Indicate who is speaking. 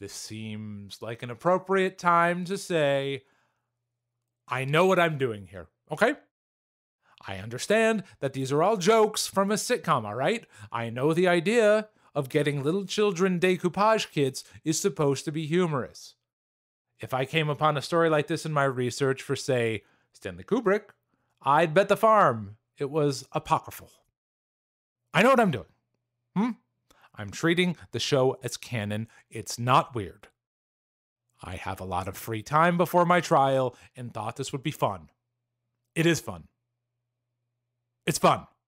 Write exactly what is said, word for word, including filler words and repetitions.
Speaker 1: This seems like an appropriate time to say, I know what I'm doing here, okay? I understand that these are all jokes from a sitcom, all right? I know the idea of getting little children decoupage kits is supposed to be humorous. If I came upon a story like this in my research for, say, Stanley Kubrick, I'd bet the farm it was apocryphal. I know what I'm doing. Hmm? I'm treating the show as canon. It's not weird. I have a lot of free time before my trial and thought this would be fun. It is fun. It's fun.